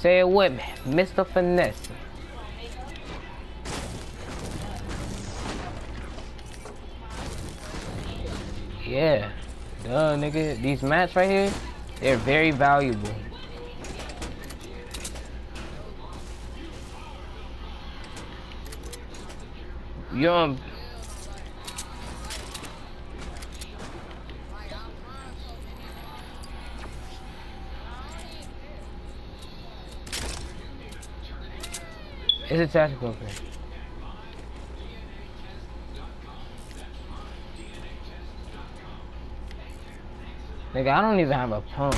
Say it with me, Mr. Finesse. Yeah, duh, nigga. These mats right here, they're very valuable. You It's a tactical thing. Nigga, I don't even have a pump.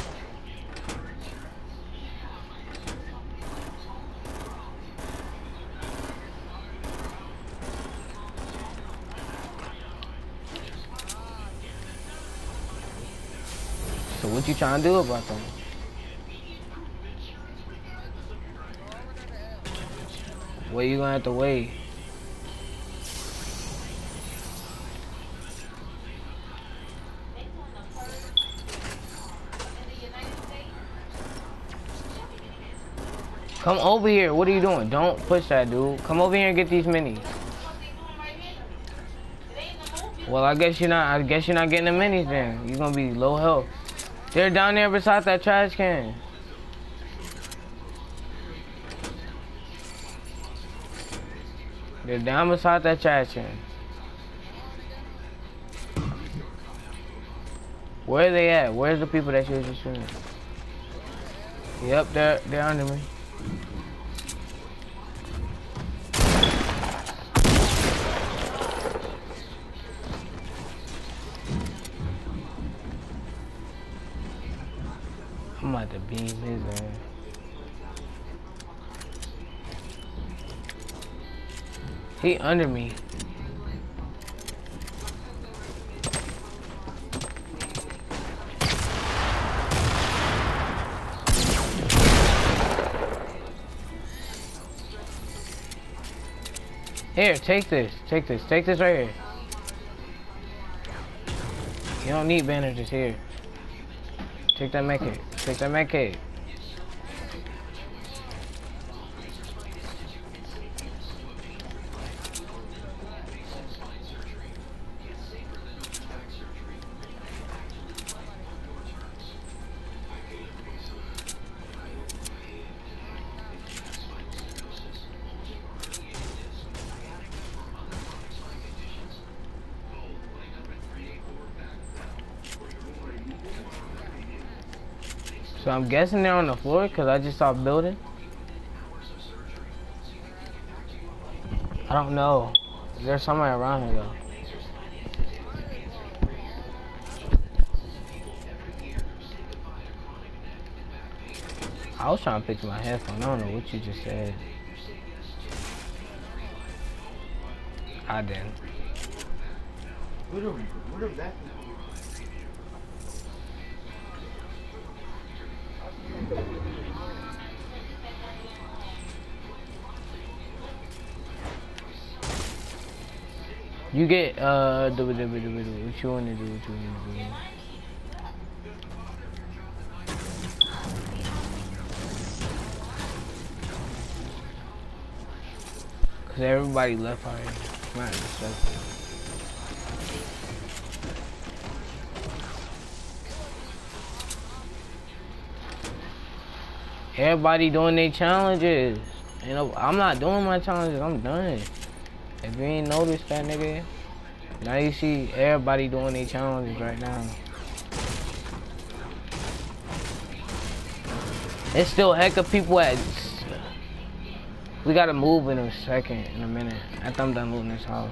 So what you trying to do about that? What you gonna have to wait? Come over here. What are you doing? Don't push that, dude. Come over here and get these minis. Well, I guess you're not getting the minis then. You're gonna be low health. They're down there beside that trash can. They're down beside that trash can. Where are they at? Where's the people that you were just shooting? Yep, they're under me. I'm about to beam his ass. He under me. Here, take this. Take this. Take this right here. You don't need bandages here. Take that med kit. Take that med kit. So I'm guessing they're on the floor because I just saw building. I don't know. There's somewhere around here though. I was trying to fix my headphone. I don't know what you just said. I didn't. What are that? You get what you wanna do, what you wanna do. Cause everybody left already. Not disrespectful. Everybody doing their challenges. You know, I'm not doing my challenges. I'm done. If you ain't noticed that, nigga, now you see everybody doing their challenges right now. It's still heck of people at. We gotta move in a second, in a minute. After I'm done looting this house.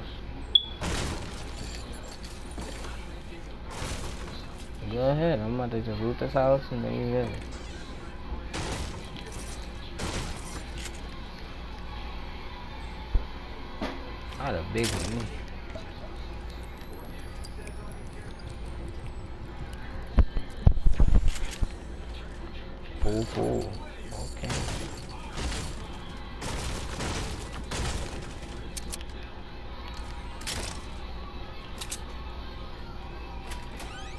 Go ahead. I'm about to just loot this house and then you get it. Not a big one. Full. Okay.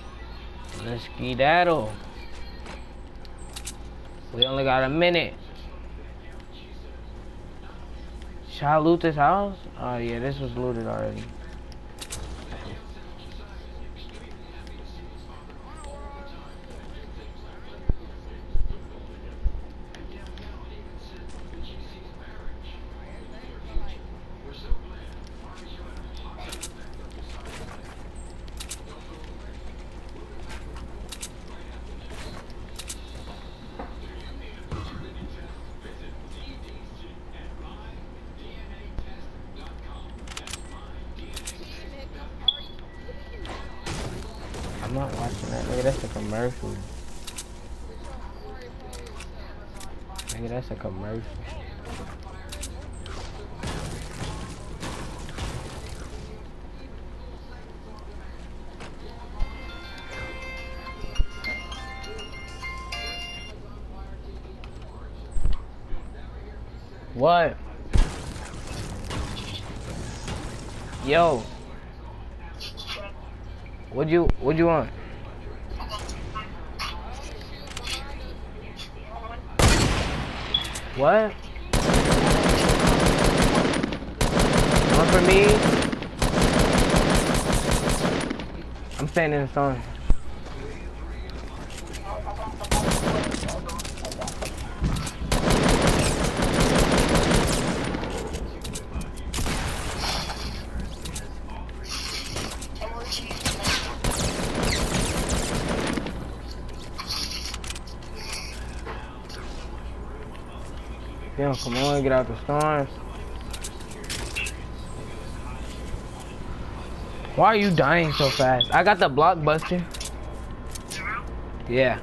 Let's skedaddle. We only got a minute. Should I loot this house? Oh yeah, this was looted already. I'm not watching that, nigga. That's a commercial. Nigga, that's a commercial. What? Yo. What you want? What? One for me? I'm staying in the sun. Damn, come on, get out the storms. Why are you dying so fast? I got the blockbuster. Yeah.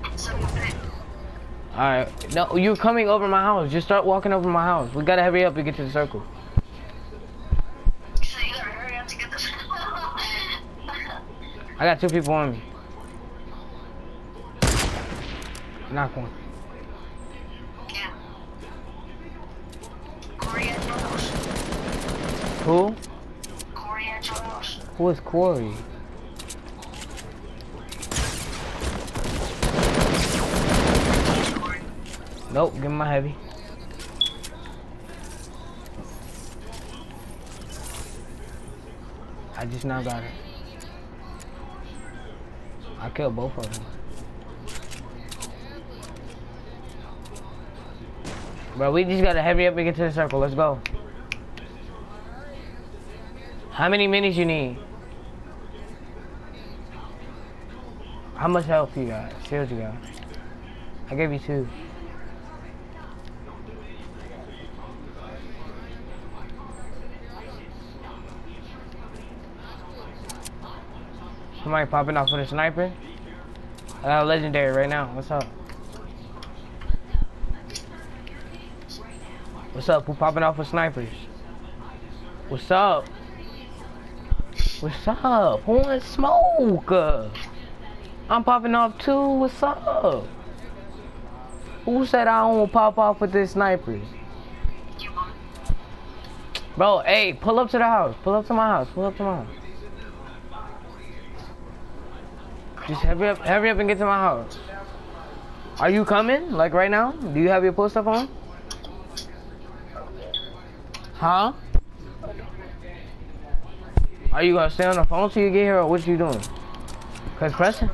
Alright. No, you're coming over my house. Just start walking over my house. We gotta hurry up and get to the circle. So you gotta hurry up to get this. I got 2 people on me. Knock one. Yeah. Corey at your house. Who? Corey at your house. Who is Corey? Corey. Nope, give me my heavy. I just now got it. I killed both of them. Bro, we just gotta hurry up and get to the circle. Let's go. How many minis you need? How much health you got? Shield you got? I gave you 2. Somebody popping off with a sniper? I got a legendary right now. What's up? What's up? Who popping off with snipers? What's up? What's up? Who wants smoke? I'm popping off too. What's up? Who said I don't pop off with this snipers? Bro, hey, pull up to the house. Pull up to my house. Pull up to my house. Just hurry up and get to my house. Are you coming? Like right now? Do you have your post stuff on? Huh? Are you gonna stay on the phone till you get here, or what you doing? Cause Preston,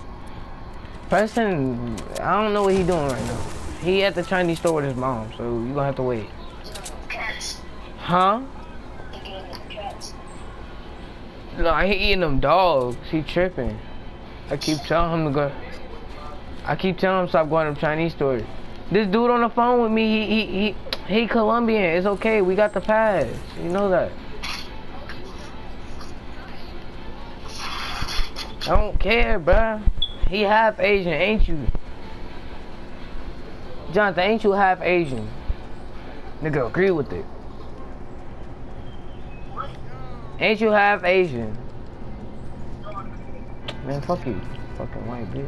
I don't know what he doing right now. He at the Chinese store with his mom, so you gonna have to wait. Cats. Huh? Cats. No, he eating them dogs. He tripping. I keep telling him to go. I keep telling him stop going to the Chinese stores. This dude on the phone with me, he Colombian. It's okay. We got the pass. You know that. I don't care, bruh. He half Asian, ain't you? Jonathan, ain't you half Asian? Nigga, agree with it. Ain't you half Asian? Man, fuck you. Fucking white bitch.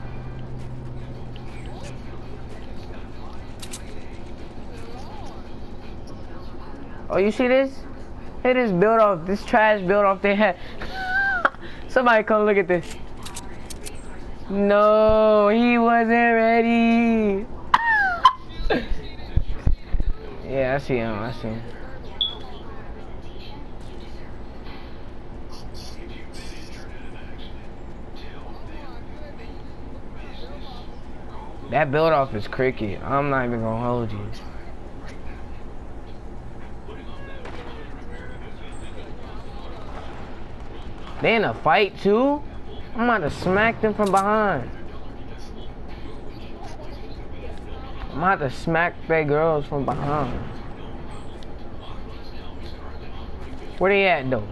Oh, you see this? Hey, this trash built off their head. Somebody come look at this. No, he wasn't ready. Yeah, I see him. That build off is cricket. I'm not even gonna hold you. They in a fight too? I'm about to smack them from behind. I'm about to smack their girls from behind. Where they at though?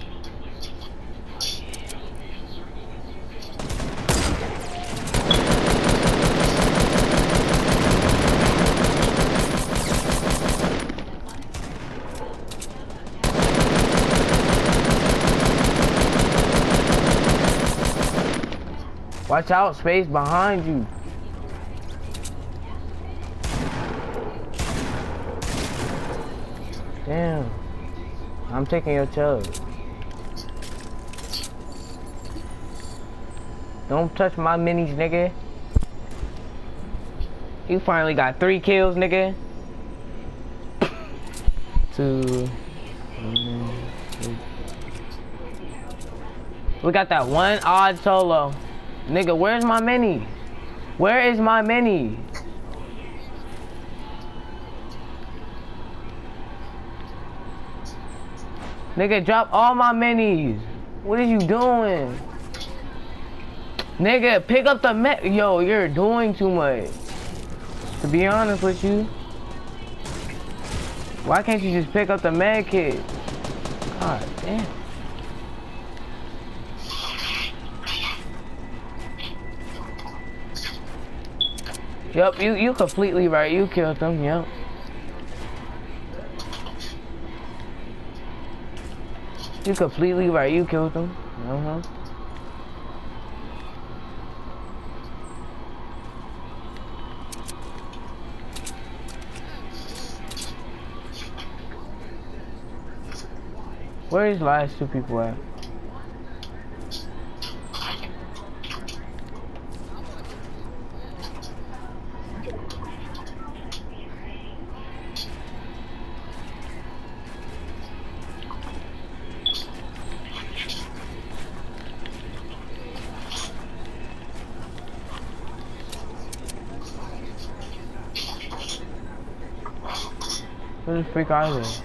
Watch out, space behind you. Damn. I'm taking your chug. Don't touch my minis, nigga. You finally got 3 kills, nigga. 2. We got that one odd solo. Nigga, where's my mini? Where is my mini? Nigga, drop all my minis. What are you doing? Nigga, pick up the med. Yo, you're doing too much. To be honest with you. Why can't you just pick up the med kit? God damn. Yup, you completely right. You killed them, yup. You completely right. You killed them. Where is last 2 people at? Where the freak are they?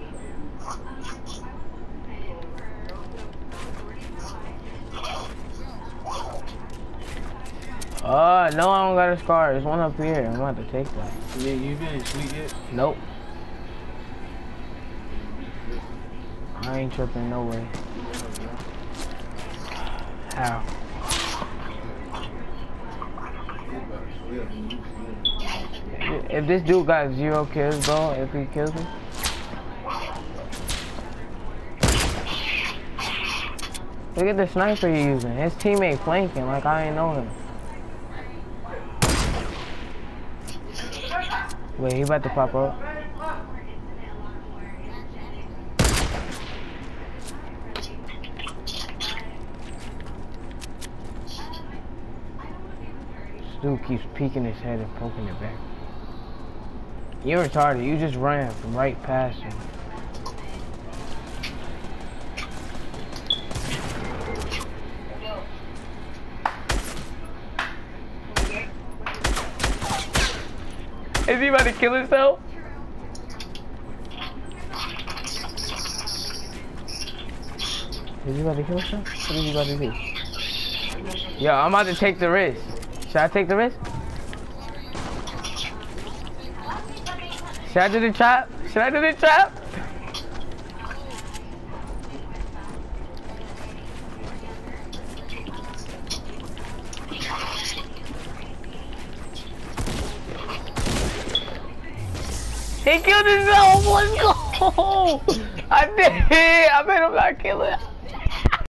No, I don't got a scar. There's one up here. I'm about to take that. Yeah, you didn't sleep yet? Nope. I ain't tripping, no way. How? If this dude got 0 kills, bro, if he kills me. Look at the sniper you're using. His teammate flanking like I ain't know him. Wait, he about to pop up. This dude keeps peeking his head and poking it back. You're retarded. You just ran from right past him. Is he about to kill himself? Is he about to kill himself? What is he about to do? Yo, I'm about to take the risk. Should I take the risk? Should I do the trap? Should I do the trap? He killed himself! Let's go! I did it! I made him not kill it.